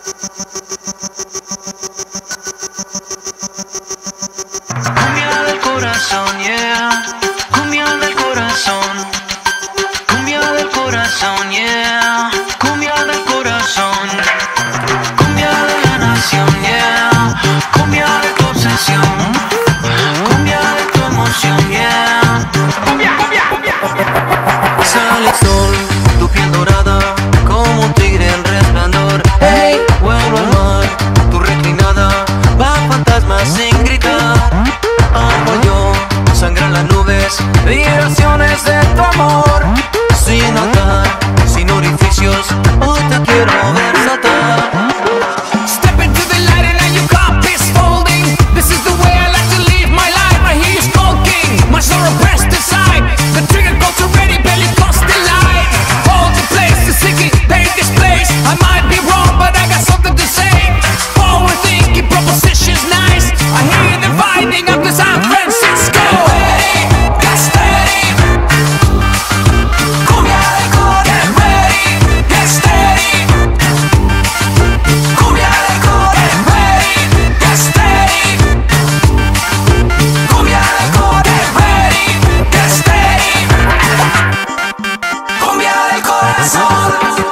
Cumbia del corazón, yeah. Cumbia del corazón. Cumbia del corazón, yeah. Cumbia del corazón. Cumbia de la nación, yeah. Cumbia de tu obsesión. Cumbia de tu emoción, yeah. Cumbia, cumbia, cumbia, cumbia. Sale el sol, tu piel dorada, como un tigre en resplandor. Hey, vuelvo al mar, tu reclinada, va fantasmas sin gritar. Amo yo, sangran las nubes, vibraciones de tu amor. Sin notar, sin orificios, hoy te quiero ver saltar. Step into the light and now you got this folding. This is the way I like to live my life. I hear you smoking, my sorrow pressed aside. The trigger goes already, belly cost the light. Hold the place, the sinking, paint this place. I might be wrong, but I got something to say. Forward thinking, propositions nice. I hear them fighting up to San Francisco. Ready, get steady. Cumbia del core, get ready, get steady. Cumbia del core, get ready, get steady. Cumbia del core, get ready, get steady. Cumbia del corazón.